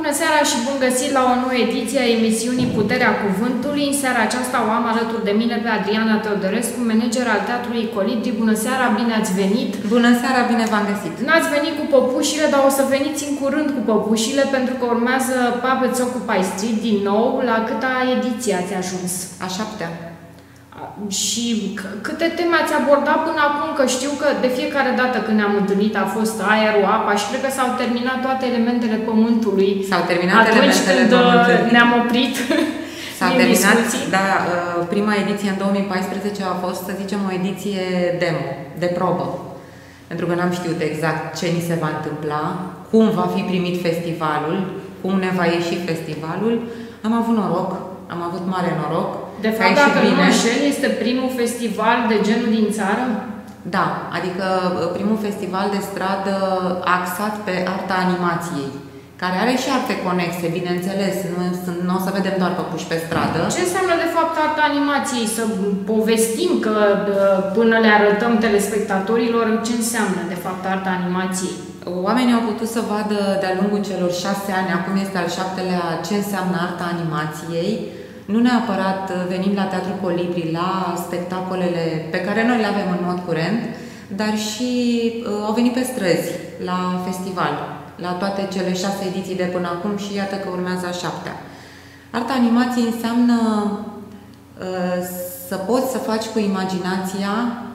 Bună seara și bun găsit la o nouă ediție a emisiunii Puterea Cuvântului. În seara aceasta o am alături de mine pe Adriana Teodorescu, manager al Teatrului Colibri. Bună seara, bine ați venit! Bună seara, bine v-am găsit! N-ați venit cu păpușile, dar o să veniți în curând cu păpușile, pentru că urmează Puppets Occupy Street din nou. La câta ediție ați ajuns? A 7-a. Și câte teme ați abordat până acum? Că știu că de fiecare dată când ne-am întâlnit a fost aerul, apa și cred că s-au terminat toate elementele pământului. S-au terminat atunci când ne-am oprit. S-au terminat, da, prima ediție în 2014 a fost, să zicem, o ediție demo, de probă. Pentru că n-am știut exact ce ni se va întâmpla, cum va fi primit festivalul, cum ne va ieși festivalul. Am avut noroc, am avut mare noroc. De fapt, dacă nu înșel, este primul festival de genul din țară? Da, adică primul festival de stradă axat pe arta animației, care are și alte conexe, bineînțeles, nu o să vedem doar păpuși pe stradă. Ce înseamnă de fapt arta animației? Să povestim că până le arătăm telespectatorilor ce înseamnă de fapt arta animației? Oamenii au putut să vadă de-a lungul celor 6 ani, acum este al 7-lea, ce înseamnă arta animației. Nu neapărat venim la Teatrul Colibri, la spectacolele pe care noi le avem în mod curent, dar și au venit pe străzi, la festival, la toate cele 6 ediții de până acum și iată că urmează a 7-a. Arta animației înseamnă să poți să faci cu imaginația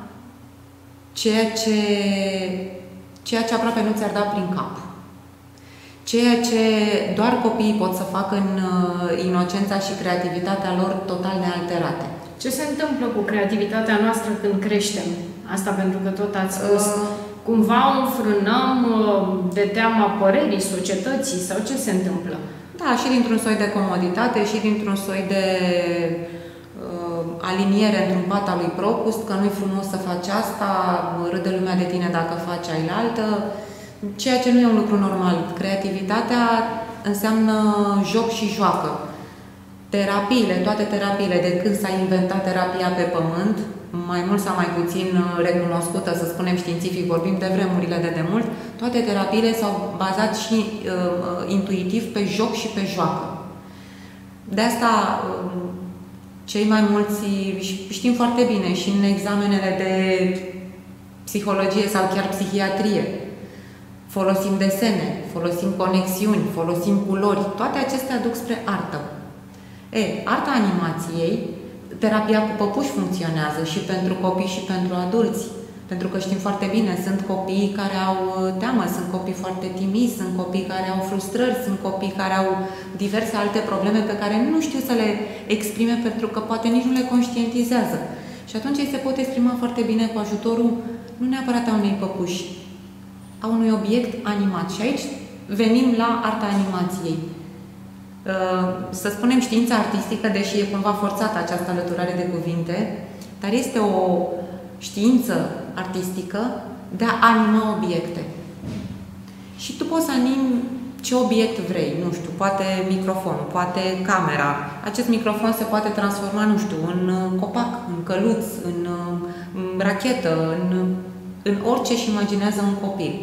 ceea ce aproape nu ți-ar da prin cap. Ceea ce doar copiii pot să facă în inocența și creativitatea lor total nealterate. Ce se întâmplă cu creativitatea noastră când creștem? Asta pentru că tot ați spus. Cumva o înfrânăm de teama părerii societății sau ce se întâmplă? Da, și dintr-un soi de comoditate și dintr-un soi de aliniere într-un pat al lui Procust, că nu-i frumos să faci asta, râde lumea de tine dacă faci ailaltă. Ceea ce nu e un lucru normal. Creativitatea înseamnă joc și joacă. Terapiile, toate terapiile, de când s-a inventat terapia pe pământ, mai mult sau mai puțin recunoscută, să spunem științific, vorbim de vremurile de demult, toate terapiile s-au bazat și intuitiv pe joc și pe joacă. De asta cei mai mulți știm foarte bine și în examenele de psihologie sau chiar psihiatrie. Folosim desene, folosim conexiuni, folosim culori. Toate acestea duc spre artă. Arta animației, terapia cu păpuși funcționează și pentru copii și pentru adulți. Pentru că știm foarte bine, sunt copii care au teamă, sunt copii foarte timizi, sunt copii care au frustrări, sunt copii care au diverse alte probleme pe care nu știu să le exprime pentru că poate nici nu le conștientizează. Și atunci ei se pot exprima foarte bine cu ajutorul nu neapărat a unei păpuși, a unui obiect animat. Și aici venim la arta animației. Să spunem știința artistică, deși e cumva forțată această alăturare de cuvinte, dar este o știință artistică de a anima obiecte. Și tu poți să animi ce obiect vrei, nu știu, poate microfonul, poate camera. Acest microfon se poate transforma, nu știu, în copac, în căluț, în rachetă, în orice își imaginează un copil.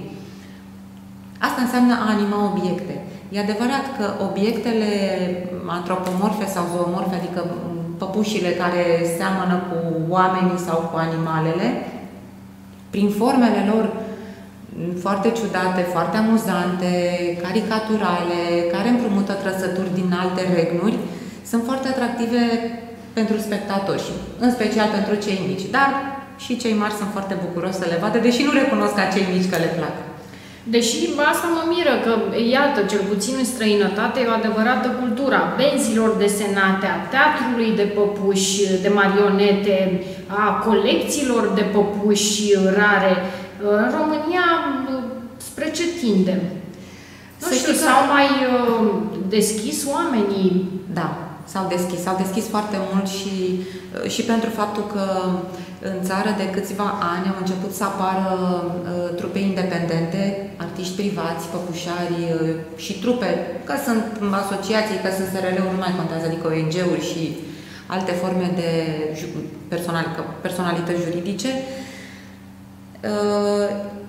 Asta înseamnă a anima obiecte. E adevărat că obiectele antropomorfe sau zoomorfe, adică păpușile care seamănă cu oamenii sau cu animalele, prin formele lor foarte ciudate, foarte amuzante, caricaturale, care împrumută trăsături din alte regnuri, sunt foarte atractive pentru spectatori, în special pentru cei mici. Dar și cei mari sunt foarte bucuroși să le vadă, deși nu recunosc ca cei mici că le plac. Deși asta mă miră că, iată, cel puțin în străinătate, e o adevărată cultură a benzilor desenate, a teatrului de păpuși, de marionete, a colecțiilor de păpuși rare. În România, spre ce tindem? Nu știu, s-au mai deschis oamenii? Da. S-au deschis foarte mult și pentru faptul că în țară de câțiva ani au început să apară trupe independente, artiști privați, păpușari și trupe, că sunt asociații, că sunt SRL-uri, nu mai contează, adică ONG-uri și alte forme de personalități juridice.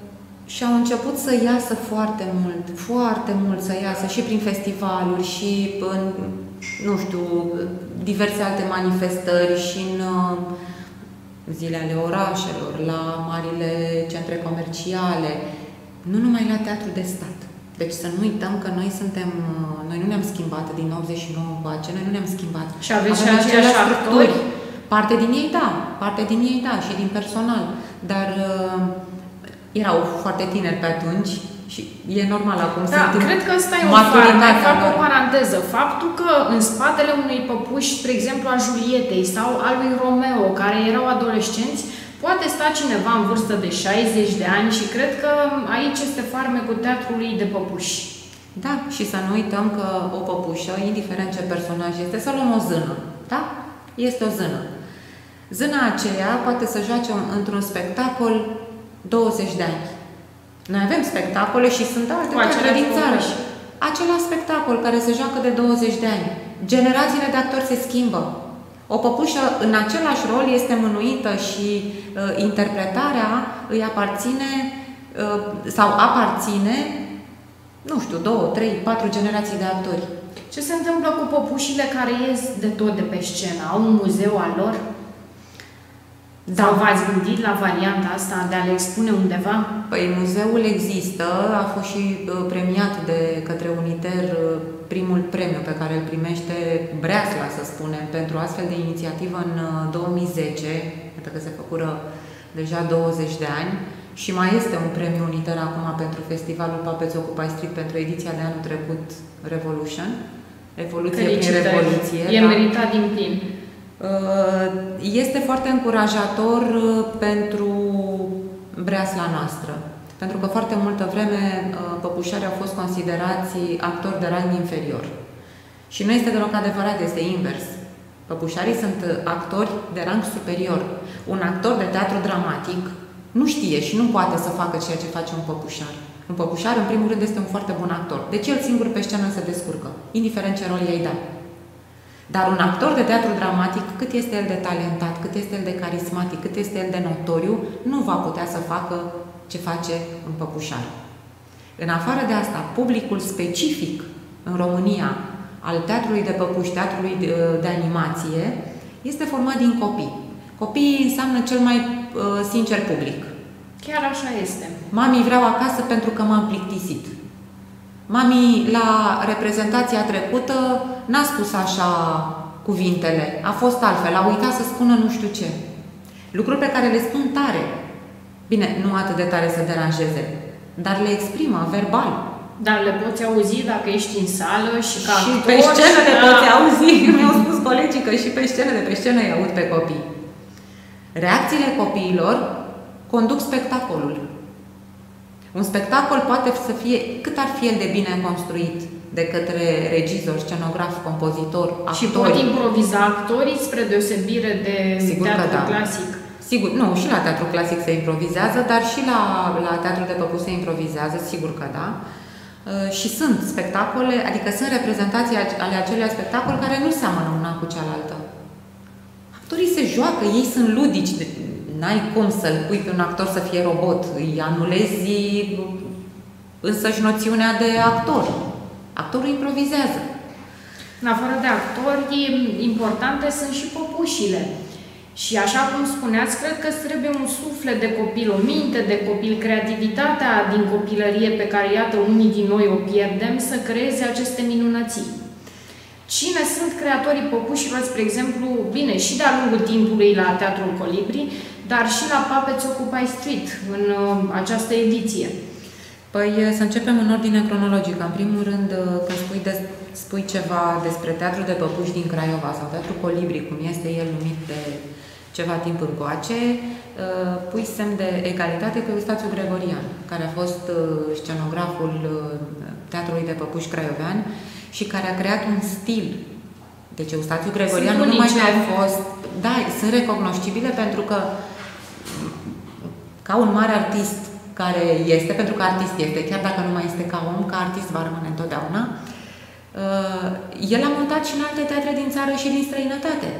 și au început să iasă foarte mult să iasă și prin festivaluri și în, nu știu, diverse alte manifestări și în zile ale orașelor, la marile centre comerciale, nu numai la teatru de stat. Deci să nu uităm că noi nu ne-am schimbat din 89 încoace, noi nu ne-am schimbat. Și aveți și aceleași actori? Parte din ei da, și din personal. Dar erau foarte tineri pe atunci și e normal acum să cred că ăsta e un fapt. Fac o paranteză. Faptul că în spatele unei păpuși, spre exemplu a Julietei sau a lui Romeo, care erau adolescenți, poate sta cineva în vârstă de 60 de ani și cred că aici este farmecul teatrului de păpuși. Da, și să nu uităm că o păpușă, indiferent ce personaj este, să luăm o zână, da? Este o zână. Zâna aceea poate să joace într-un spectacol 20 de ani. Noi avem spectacole și sunt alte teatre din țară. Același spectacol care se joacă de 20 de ani. Generațiile de actori se schimbă. O păpușă în același rol este mânuită și interpretarea îi aparține sau aparține, nu știu, 2, 3, 4 generații de actori. Ce se întâmplă cu păpușile care ies de tot de pe scenă? Au un muzeu al lor? Da. Sau v-ați gândit la varianta asta de a le expune undeva? Păi muzeul există, a fost și premiat de către Uniter primul premiu pe care îl primește Breasla, să spunem, pentru astfel de inițiativă în 2010, pentru că se făcură deja 20 de ani, și mai este un premiu Uniter acum pentru festivalul Puppets Occupy Street pentru ediția de anul trecut, Revolution, Evoluție prin Revoluție. E meritat din plin. Este foarte încurajator pentru Breasla noastră, pentru că foarte multă vreme păpușarii au fost considerați actori de rang inferior. Și nu este deloc adevărat, este invers. Păpușarii sunt actori de rang superior. Un actor de teatru dramatic nu știe și nu poate să facă ceea ce face un păpușar. Un păpușar, în primul rând, este un foarte bun actor. Deci el singur pe scenă se descurcă, indiferent ce rol i-ai dat. Dar un actor de teatru dramatic, cât este el de talentat, cât este el de carismatic, cât este el de notoriu, nu va putea să facă ce face un păpușar. În afară de asta, publicul specific în România al teatrului de păpuși, teatrului de animație, este format din copii. Copiii înseamnă cel mai sincer public. Chiar așa este. Mami, vreau acasă pentru că m-am plictisit. Mami, la reprezentația trecută, n-a spus așa cuvintele, a fost altfel, a uitat să spună nu știu ce. Lucruri pe care le spun tare. Bine, nu atât de tare să deranjeze, dar le exprimă verbal. Dar le poți auzi dacă ești în sală și ca și actor, pe scenă le poți auzi. Mi-au spus colegii că și pe scenă îi aud pe copii. Reacțiile copiilor conduc spectacolul. Un spectacol poate să fie, cât ar fi el de bine construit de către regizor, scenograf, compozitor, actori. Și pot improviza actorii spre deosebire de teatru clasic. Sigur, nu, și la teatru clasic se improvizează, dar și la teatru de păpuși se improvizează, sigur că da. Și sunt spectacole, adică sunt reprezentații ale acelui spectacol care nu seamănă una cu cealaltă. Actorii se joacă, ei sunt ludici. N-ai cum să-l pui pe un actor să fie robot. Îi anulezi însăși noțiunea de actor. Actorul improvizează. În afară de actori, importante sunt și păpușile. Și așa cum spuneați, cred că trebuie un suflet de copil, o minte de copil, creativitatea din copilărie pe care, iată, unii din noi o pierdem, să creeze aceste minunății. Cine sunt creatorii păpușilor, spre exemplu, bine, și de-a lungul timpului la Teatrul Colibri, dar și la Puppets Occupy Street, în această ediție? Păi să începem în ordine cronologică. În primul rând, când spui ceva despre Teatrul de Păpuși din Craiova sau Teatrul Colibri, cum este el numit de ceva timp încoace, pui semn de egalitate cu Eustațiu Gregorian, care a fost scenograful Teatrului de Păpuși craiovean și care a creat un stil. Deci Eustațiu Gregorian nu numai că a fost... Da, sunt recognoscibile pentru că ca un mare artist care este, pentru că artist este, chiar dacă nu mai este ca om, ca artist va rămâne întotdeauna, el a montat și în alte teatre din țară și din străinătate.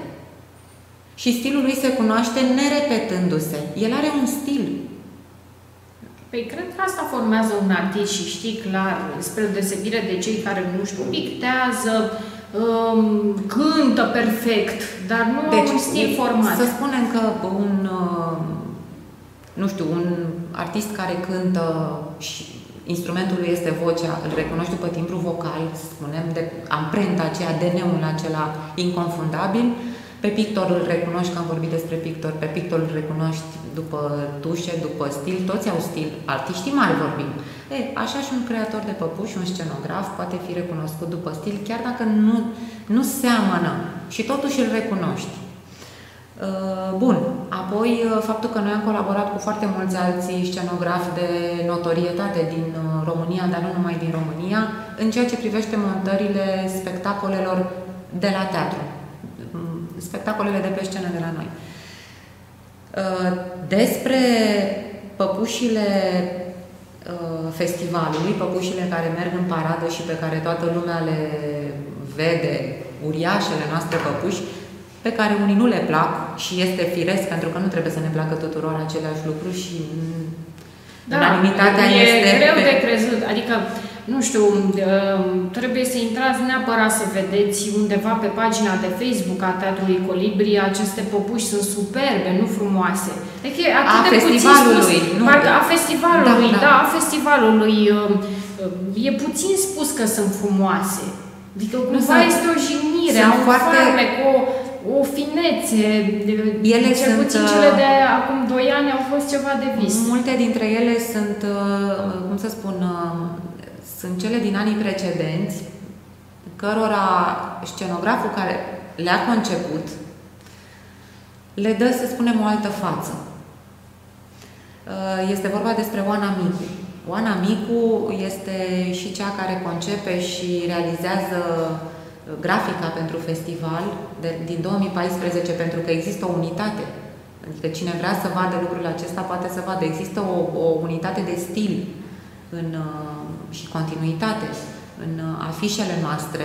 Și stilul lui se cunoaște nerepetându-se. El are un stil. Păi cred că asta formează un artist și știi clar, spre deosebire de cei care, nu știu, pictează, cântă perfect, dar nu au un stil format. Să spunem că un artist care cântă și instrumentul lui este vocea, îl recunoști după timbru vocal, să spunem, de amprenta aceea, DNA-ul acela inconfundabil. Pe pictor îl recunoști, că am vorbit despre pictor, pe pictor îl recunoști după tușe, după stil, toți au stil, artiștii mari vorbim. Așa și un creator de păpuși, un scenograf, poate fi recunoscut după stil, chiar dacă nu seamănă și totuși îl recunoști. Bun, apoi faptul că noi am colaborat cu foarte mulți alții scenografi de notorietate din România, dar nu numai din România, în ceea ce privește montările spectacolelor de la teatru. Spectacolele de pe scenă de la noi. Despre păpușile festivalului, păpușile care merg în paradă și pe care toată lumea le vede, uriașele noastre păpuși, pe care unii nu le plac și este firesc, pentru că nu trebuie să ne placă tuturor aceleași lucruri și unanimitatea este... E greu de crezut, adică nu știu, trebuie să intrați neapărat să vedeți undeva pe pagina de Facebook a Teatrului Colibri, aceste păpuși sunt superbe, nu frumoase. Adică atât de puțin spus, a festivalului, a festivalului. E puțin spus că sunt frumoase. Adică cumva este o jignire, un farmec, o finețe. Cel puțin cele de acum 2 ani au fost ceva de vis. Multe dintre ele sunt, cum să spun, sunt cele din anii precedenți, cărora scenograful care le-a conceput le dă, să spunem, o altă față. Este vorba despre Oana Micu. Oana Micu este și cea care concepe și realizează grafica pentru festival din 2014, pentru că există o unitate. Adică cine vrea să vadă lucrul acesta poate să vadă. Există o unitate de stil și continuitate în afișele noastre.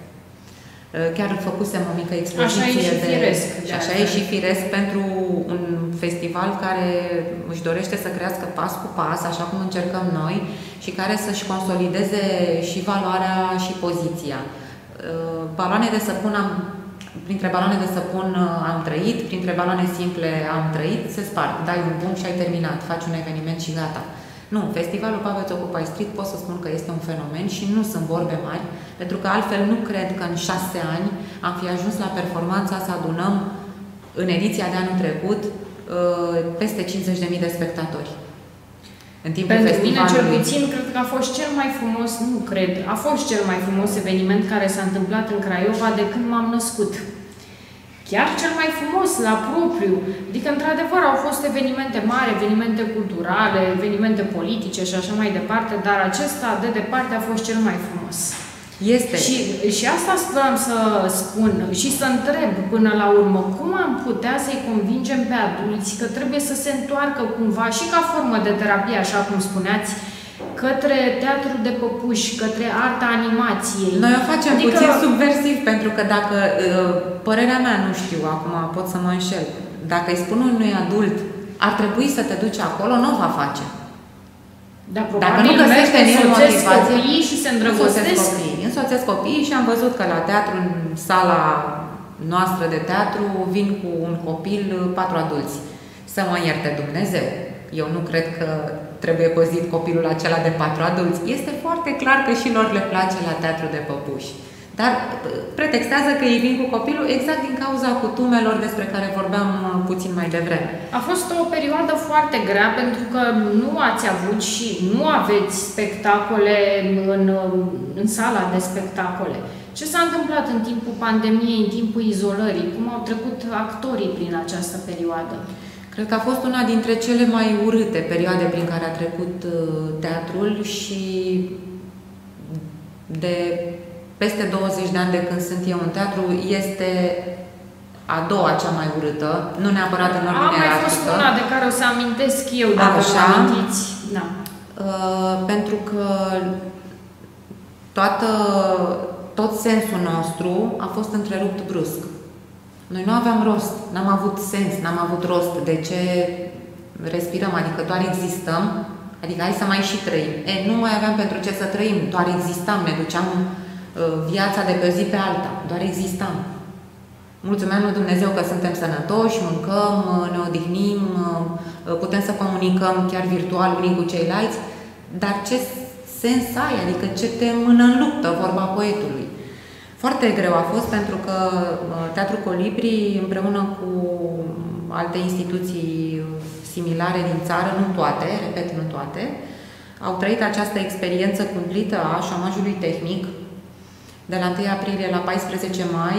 Chiar făcusem o mică expoziție așa e și firesc pentru un festival care își dorește să crească pas cu pas, așa cum încercăm noi, și care să-și consolideze și valoarea și poziția. Baloane de săpun printre baloane de săpun am trăit, printre baloane simple am trăit, se sparg, dai un bun și ai terminat, faci un eveniment și gata. Nu, festivalul Pavel Țocupai Street pot să spun că este un fenomen și nu sunt vorbe mari, pentru că altfel nu cred că în 6 ani am fi ajuns la performanța să adunăm în ediția de anul trecut peste 50.000 de spectatori. În timpul pentru festivalului. Mine, cel puțin, cred că a fost cel mai frumos, nu cred, a fost cel mai frumos eveniment care s-a întâmplat în Craiova de când m-am născut. Chiar cel mai frumos, la propriu. Adică, într-adevăr, au fost evenimente mari, evenimente culturale, evenimente politice și așa mai departe, dar acesta, de departe, a fost cel mai frumos. Este. Și asta vreau să spun și să întreb până la urmă, cum am putea să-i convingem pe adulți că trebuie să se întoarcă cumva și ca formă de terapie, așa cum spuneați, către teatru de păpuși, către arta animației. Noi o facem puțin subversiv, pentru că dacă, părerea mea, nu știu, acum pot să mă înșel, dacă îi spun unui adult, ar trebui să te duci acolo, nu o va face. Da, dacă nu găsește în el motivație, și se îndrăgostesc. Însoțesc copiii și am văzut că la teatru, în sala noastră de teatru, vin cu un copil, 4 adulți. Să mă ierte Dumnezeu. Eu nu cred că trebuie păzit copilul acela de 4 adulți. Este foarte clar că și lor le place la teatru de păpuși. Dar pretextează că ei vin cu copilul exact din cauza cutumelor despre care vorbeam puțin mai devreme. A fost o perioadă foarte grea pentru că nu ați avut și nu aveți spectacole în sala de spectacole. Ce s-a întâmplat în timpul pandemiei, în timpul izolării? Cum au trecut actorii prin această perioadă? Cred că a fost una dintre cele mai urâte perioade prin care a trecut teatrul și de peste 20 de ani de când sunt eu în teatru, este a doua cea mai urâtă, nu neapărat în ordine ierarhică. A mai fost una de care o să amintesc eu, dacă vă amintiți. Da. Pentru că tot sensul nostru a fost întrerupt brusc. Noi nu aveam rost, n-am avut sens, n-am avut rost. De ce respirăm? Adică doar existăm. Adică hai să mai și trăim. Nu mai aveam pentru ce să trăim, doar existam, ne duceam viața de pe zi pe alta, doar existam. Mulțumim lui Dumnezeu că suntem sănătoși, mâncăm, ne odihnim, putem să comunicăm chiar virtual unii cu ceilalți, dar ce sens ai? Adică ce te mână în luptă, vorba poetului. Foarte greu a fost pentru că Teatrul Colibri, împreună cu alte instituții similare din țară, nu toate, repet, nu toate, au trăit această experiență cumplită a șomajului tehnic. De la 1 aprilie la 14 mai,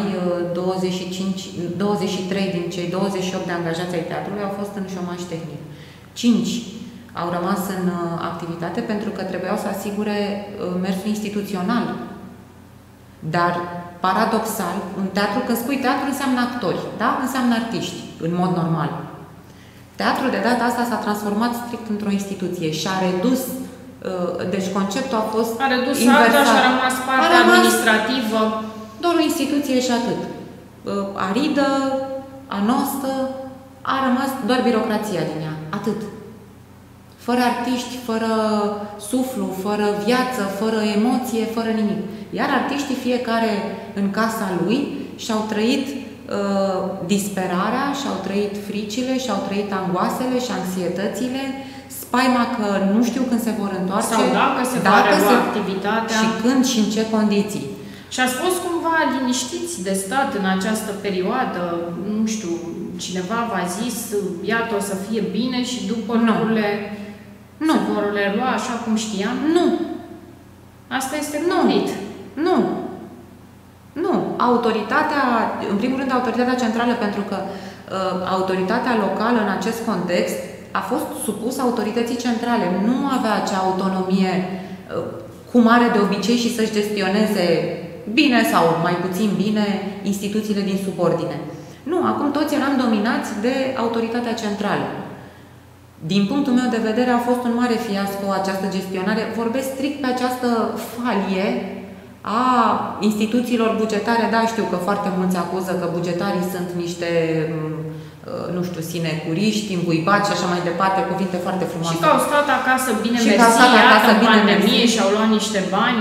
23 din cei 28 de angajați ai teatrului au fost în șomaj tehnic. 5 au rămas în activitate pentru că trebuiau să asigure mersul instituțional. Dar, paradoxal, un teatru, când spui teatru, înseamnă actori, da? Înseamnă artiști, în mod normal. Teatrul de data asta s-a transformat strict într-o instituție și a redus, deci conceptul a fost a redus inversat. alta și a rămas partea administrativă. Doar o instituție și atât. Aridă, anostă, a rămas doar birocrația din ea, atât. Fără artiști, fără suflu, fără viață, fără emoție, fără nimic. Iar artiștii, fiecare în casa lui, și-au trăit disperarea, și-au trăit fricile, și-au trăit angoasele și anxietățile, spaima că nu știu când se vor întoarce, sau dacă se va relua activitatea și când și în ce condiții. Și ați fost cumva liniștiți de stat în această perioadă? Nu știu, cineva v-a zis, iată, o să fie bine și după lucrurile se vor relua așa cum știam? Nu. Asta este gândit. Nu. Nu. Autoritatea, în primul rând autoritatea centrală, pentru că autoritatea locală în acest context a fost supusă autorității centrale. Nu avea acea autonomie cum are de obicei și să-și gestioneze bine sau mai puțin bine instituțiile din subordine. Nu, acum toți eram dominați de autoritatea centrală. Din punctul meu de vedere a fost un mare fiasco această gestionare. Vorbesc strict pe această falie a instituțiilor bugetare. Da, știu că foarte mulți acuză că bugetarii sunt niște, nu știu, sinecuriști, îmbuibați și așa mai departe, cuvinte foarte frumoase. Și că au stat acasă bine mersi, iată, în pandemie și au luat niște bani.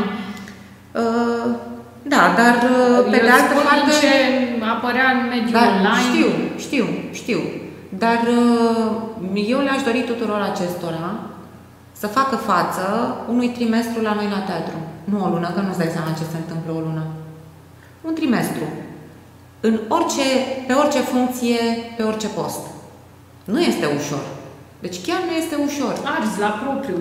Da, dar pe de altă parte... ce apărea în mediul online. Știu. Dar eu le-aș dori tuturor acestora să facă față unui trimestru la noi la teatru. Nu o lună, că nu-ți dai seama ce se întâmplă o lună. Un trimestru. Pe orice funcție, pe orice post. Nu este ușor. Deci chiar nu este ușor. Ars la propriu.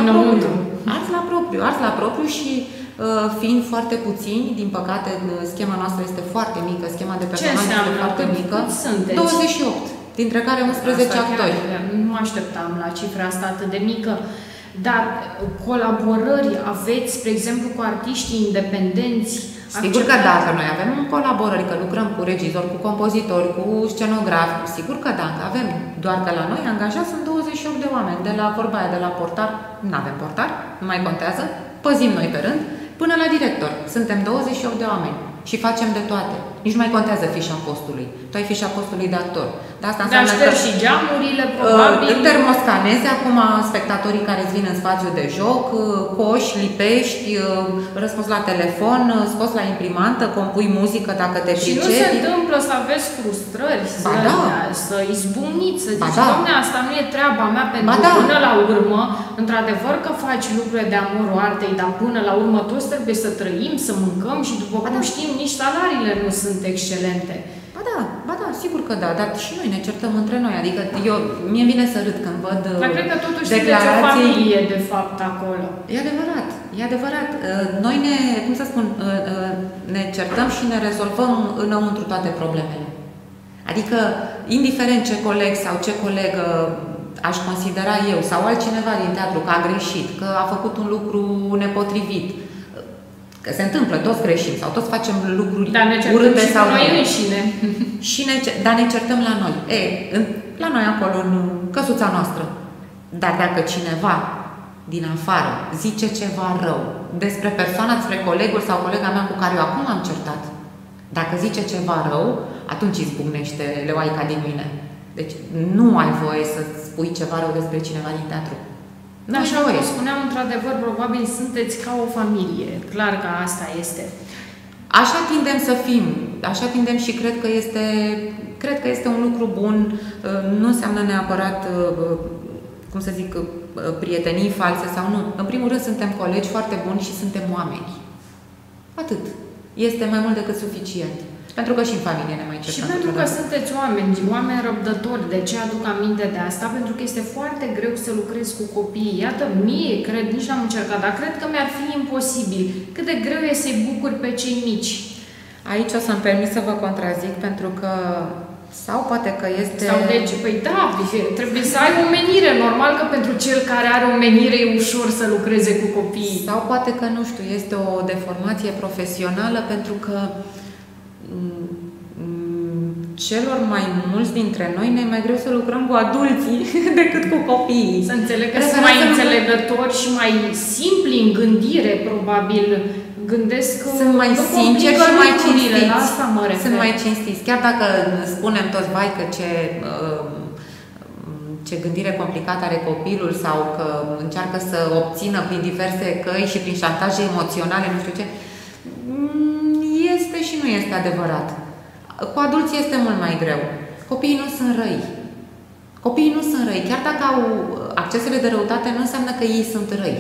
Ars la propriu și fiind foarte puțini, din păcate, schema noastră este foarte mică, schema de personal este foarte mică. 28, dintre care 11 actori. Nu mă așteptam la cifra asta atât de mică. Dar colaborări aveți, spre exemplu, cu artiștii independenți? Sigur că dacă noi avem colaborări, că lucrăm cu regizori, cu compozitori, cu scenografi, sigur că dacă avem, doar că la noi angajați sunt 28 de oameni, de la vorba aia, de la portar, nu avem portar, nu mai contează, păzim noi pe rând, până la director. Suntem 28 de oameni și facem de toate. Nici nu mai contează fișa postului. Tu ai fișa postului de actor. Dar asta înseamnă că și geamurile, probabil. Termoscanezi acum spectatorii care îți vin în spațiu de joc, coși, lipești, răspuns la telefon, scos la imprimantă, compui muzică dacă te pricepi. Și nu se întâmplă să aveți frustrări, să izbucniți, să zici, Doamne, asta nu e treaba mea, pentru că până la urmă, într-adevăr că faci lucruri de amorul artei, dar până la urmă toți trebuie să trăim, să mâncăm și după cum știm, nici salariile nu sunt excelente. Ba da, sigur că da, dar și noi ne certăm între noi, adică mie vine să râd când văd dar cred că totuși sunteți o familie, de fapt, acolo. E adevărat. Noi ne certăm și ne rezolvăm înăuntru toate problemele. Adică, indiferent ce coleg sau ce colegă aș considera eu sau altcineva din teatru că a greșit, că a făcut un lucru nepotrivit, că se întâmplă, toți greșim sau toți facem lucruri urâte sau noi înșine. Dar ne certăm la noi. La noi acolo, în căsuța noastră. Dar dacă cineva din afară zice ceva rău despre persoana, despre colegul sau colega mea cu care eu acum am certat, dacă zice ceva rău, atunci izbucnește leoaica din mine. Deci nu ai voie să spui ceva rău despre cineva din teatru. Da, așa cum spuneam, într-adevăr, probabil sunteți ca o familie. Clar că asta este. Așa tindem să fim. Așa tindem și cred că este un lucru bun. Nu înseamnă neapărat, cum să zic, prietenii false sau nu. În primul rând, suntem colegi foarte buni și suntem oameni. Atât. Este mai mult decât suficient. Pentru că și în familie ne mai certăm. Și pentru că sunteți oameni răbdători. De ce aduc aminte de asta? Pentru că este foarte greu să lucrezi cu copiii. Iată, mie, cred, nici n-am încercat, dar cred că mi-ar fi imposibil. Cât de greu e să-i bucuri pe cei mici. Aici o să-mi permit să vă contrazic, pentru că sau poate că este... Sau deci, păi da, trebuie să ai o menire. Normal că pentru cel care are o menire e ușor să lucreze cu copiii. Sau poate că, nu știu, este o deformație profesională, pentru că celor mai mulți dintre noi ne e mai greu să lucrăm cu adulții decât cu copiii. Să înțeleg că sunt mai înțelegători și mai simpli în gândire, probabil. Gândesc că sunt mai sinceri și mai cinstiți. La asta mă refer. Sunt mai cinstiți. Chiar dacă spunem toți, vai, că ce gândire complicată are copilul sau că încearcă să obțină prin diverse căi și prin șantaje emoționale, nu știu ce, este și nu este adevărat. Cu adulții este mult mai greu. Copiii nu sunt răi. Copiii nu sunt răi. Chiar dacă au accesele de răutate, nu înseamnă că ei sunt răi.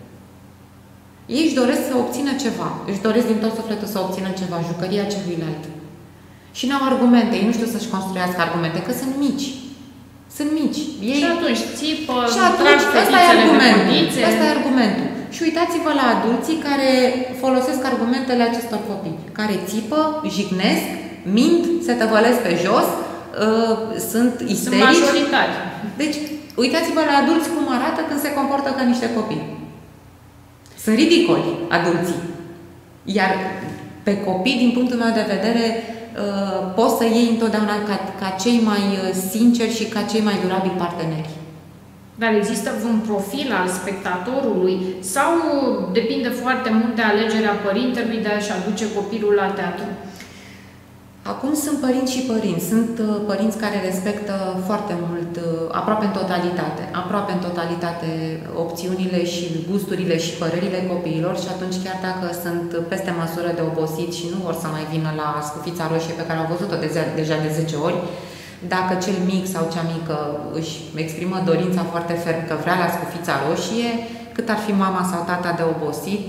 Ei își doresc să obțină ceva. Își doresc din tot sufletul să obțină ceva, jucăria celuilalt. Și n-au argumente. Ei nu știu să-și construiască argumente, că sunt mici. Sunt mici. Ei... Și atunci țipă, și atunci, ăsta e argumentul. Ăsta e argumentul. Și uitați-vă la adulții care folosesc argumentele acestor copii. Care țipă, jignesc, mint, se tăvălesc pe jos, sunt isterici. Sunt majoritari. Deci, uitați-vă la adulți cum arată când se comportă ca niște copii. Sunt ridicoli adulții. Iar pe copii, din punctul meu de vedere, poți să iei întotdeauna ca cei mai sinceri și ca cei mai durabili parteneri. Dar există un profil al spectatorului sau depinde foarte mult de alegerea părintelui de a-și aduce copilul la teatru? Acum sunt părinți și părinți. Sunt părinți care respectă foarte mult, aproape în totalitate opțiunile și gusturile și părerile copiilor și atunci chiar dacă sunt peste măsură de obosit și nu vor să mai vină la scufița roșie pe care au văzut-o deja de 10 ori, dacă cel mic sau cea mică își exprimă dorința foarte ferm că vrea la scufița roșie, cât ar fi mama sau tata de obosit,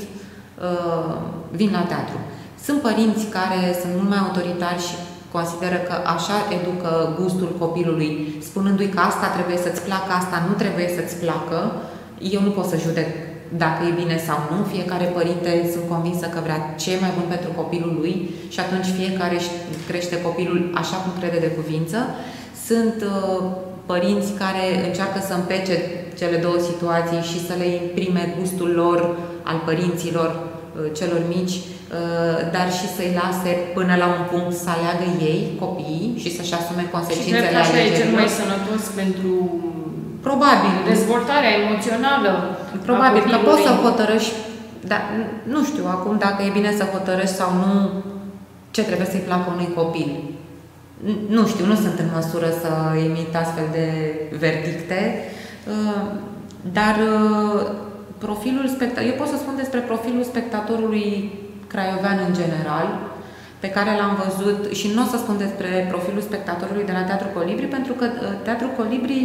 vin la teatru. Sunt părinți care sunt mult mai autoritari și consideră că așa educă gustul copilului, spunându-i că asta trebuie să-ți placă, asta nu trebuie să-ți placă. Eu nu pot să judec dacă e bine sau nu. Fiecare părinte sunt convinsă că vrea ce mai bun pentru copilul lui și atunci fiecare își crește copilul așa cum crede de cuvință. Sunt părinți care încearcă să împece cele două situații și să le imprime gustul lor, al părinților celor mici, dar și să-i lase până la un punct să aleagă ei, copiii, și să-și asume consecințele alegerilor. Și cred că așa e cel mai sănătos pentru probabil dezvoltarea emoțională. Probabil că poți să hotărăști, dar nu știu acum dacă e bine să hotărăști sau nu ce trebuie să-i placă unui copil. Nu știu, nu sunt în măsură să emit astfel de verdicte, dar eu pot să spun despre profilul spectatorului craiovean în general, pe care l-am văzut, și nu o să spun despre profilul spectatorului de la Teatrul Colibri, pentru că Teatrul Colibri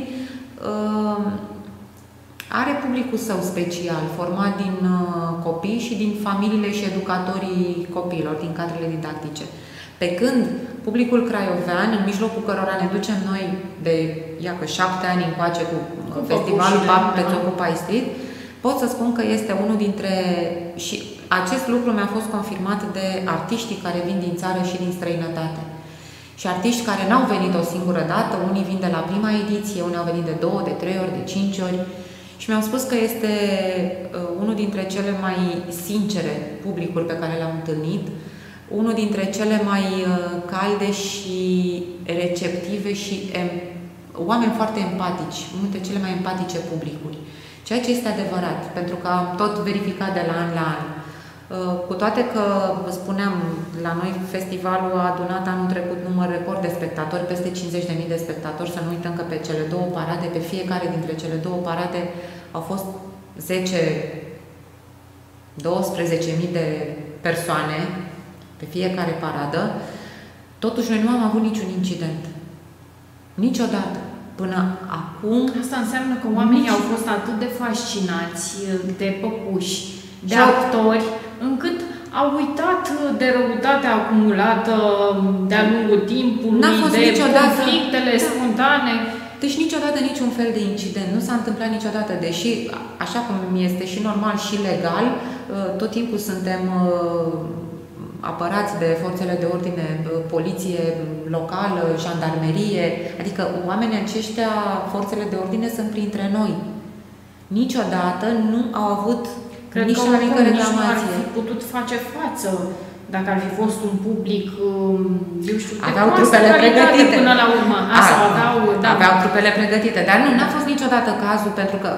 are publicul său special, format din copii și din familiile și educatorii copiilor, din cadrele didactice. Pe când publicul craiovean, în mijlocul cărora ne ducem noi de, 7 ani încoace cu festivalul Peț Ocupa Street, pot să spun că este unul dintre... și acest lucru mi-a fost confirmat de artiștii care vin din țară și din străinătate. Și artiști care n-au venit o singură dată, unii vin de la prima ediție, unii au venit de 2, de 3 ori, de 5 ori. Și mi-au spus că este unul dintre cele mai sincere publicuri pe care le-am întâlnit, unul dintre cele mai calde și receptive și oameni foarte empatici, unul dintre cele mai empatice publicuri. Ceea ce este adevărat, pentru că am tot verificat de la an la an. Cu toate că, vă spuneam, la noi festivalul a adunat anul trecut număr record de spectatori, peste 50.000 de spectatori, să nu uităm că pe cele două parade, pe fiecare dintre cele două parade au fost 10-12.000 de persoane pe fiecare paradă, totuși noi nu am avut niciun incident. Niciodată. Până acum... Asta înseamnă că oamenii au fost atât de fascinați de păpuși, de actori, încât au uitat de răutatea acumulată de-a lungul timpului, de conflictele spontane. Deci niciodată niciun fel de incident. Nu s-a întâmplat niciodată, deși, așa cum este și normal și legal, tot timpul suntem apărați de forțele de ordine, poliție locală, jandarmerie, adică oamenii aceștia, forțele de ordine sunt printre noi. Niciodată nu au avut nici o mică reclamație. Ar fi putut face față dacă ar fi fost un public, eu știu, aveau trupele pregătite. Până la urmă. Aveau trupele pregătite, dar nu, n-a fost niciodată cazul, pentru că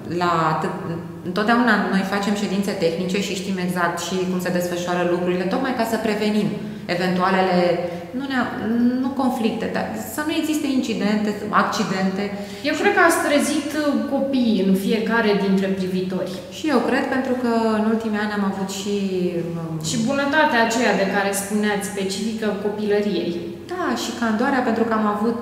întotdeauna noi facem ședințe tehnice și știm exact și cum se desfășoară lucrurile, tocmai ca să prevenim eventualele, nu conflicte, dar să nu existe incidente, accidente. Eu cred că ați trezit copiii în fiecare dintre privitori. Și eu cred, pentru că în ultimii ani am avut și bunătatea aceea de care spuneați, specifică copilăriei. Da, și candoarea, pentru că am avut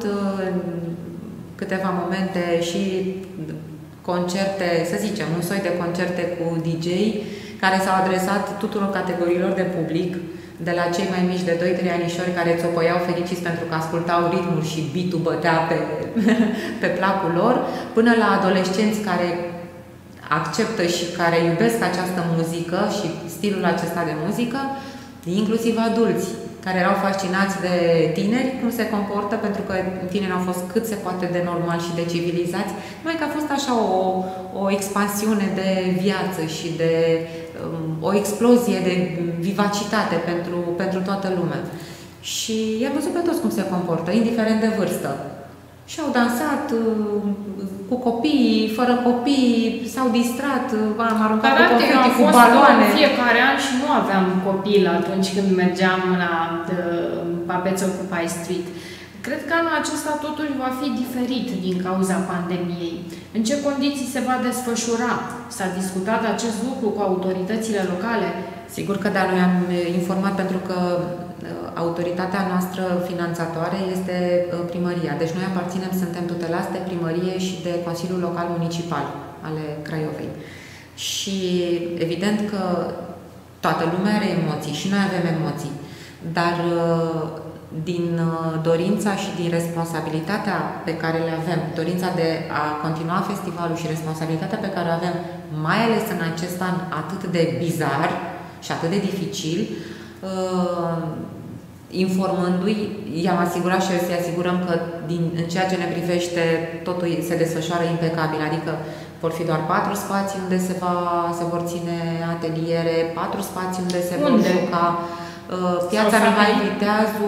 câteva momente și concerte, să zicem, un soi de concerte cu DJ care s-au adresat tuturor categoriilor de public, de la cei mai mici de 2-3 anișori care țopăiau fericiți pentru că ascultau ritmul și beat-ul bătea pe placul lor, până la adolescenți care acceptă și care iubesc această muzică și stilul acesta de muzică, inclusiv adulți care erau fascinați de tineri, cum se comportă, pentru că tinerii au fost cât se poate de normal și de civilizați, numai că a fost așa o expansiune de viață și de o explozie de vivacitate pentru toată lumea. Și i-am văzut pe toți cum se comportă, indiferent de vârstă. Și au dansat cu copii, fără copii, s-au distrat, am aruncat cu confeti, cu baloane. În fiecare an și nu aveam copil atunci când mergeam la Babeț Occupy Street. Cred că anul acesta totuși va fi diferit din cauza pandemiei. În ce condiții se va desfășura? S-a discutat acest lucru cu autoritățile locale? Sigur că da, noi am informat, pentru că autoritatea noastră finanțatoare este primăria. Deci noi suntem tutelați de primărie și de Consiliul Local Municipal ale Craiovei. Și evident că toată lumea are emoții și noi avem emoții, dar din dorința și din responsabilitatea pe care le avem, dorința de a continua festivalul și responsabilitatea pe care o avem, mai ales în acest an atât de bizar și atât de dificil, informându-i, i-am asigurat și să-i asigurăm că în ceea ce ne privește totul se desfășoară impecabil, adică vor fi doar 4 spații unde se vor ține ateliere, 4 spații unde se vor juca, Piața Mihai Viteazu,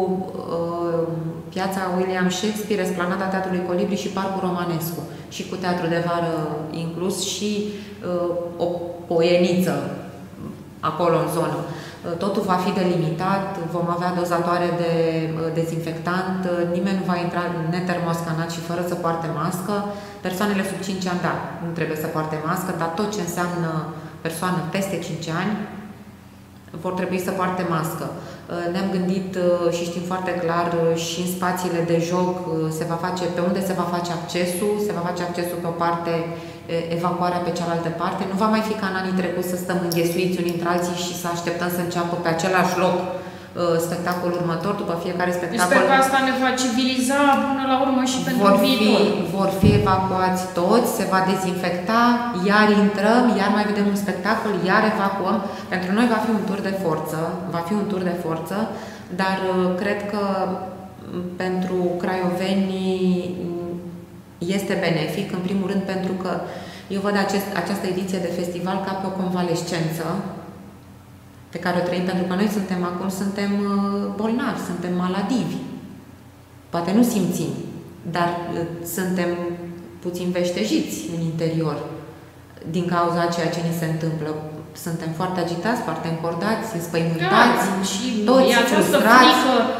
Piața William Shakespeare, Esplanada Teatrului Colibri și Parcul Romanescu, și cu teatru de vară inclus și o poieniță acolo în zonă. Totul va fi delimitat, vom avea dozatoare de dezinfectant, nimeni nu va intra netermoscanat și fără să poarte mască. Persoanele sub 5 ani, da, nu trebuie să poarte mască, dar tot ce înseamnă persoană peste 5 ani vor trebui să poarte mască. Ne-am gândit și știm foarte clar și în spațiile de joc pe unde se va face accesul, se va face accesul pe o parte, evacuarea pe cealaltă parte. Nu va mai fi ca în anii trecuți să stăm înghesuiți unii între alții și să așteptăm să înceapă pe același loc spectacolul următor, după fiecare spectacol. Sper că asta ne va civiliza până la urmă și pentru viitor. Vor fi evacuați toți, se va dezinfecta, iar intrăm, iar mai vedem un spectacol, iar evacuăm. Pentru noi va fi un tur de forță, dar cred că pentru craioveni este benefic, în primul rând pentru că eu văd această ediție de festival ca pe o convalescență pe care o trăim, pentru că noi suntem bolnavi, suntem maladivi. Poate nu simțim, dar suntem puțin veștejiți în interior din cauza a ceea ce ni se întâmplă. Suntem foarte agitați, foarte încordați, înspăimântați, și toți frustrați.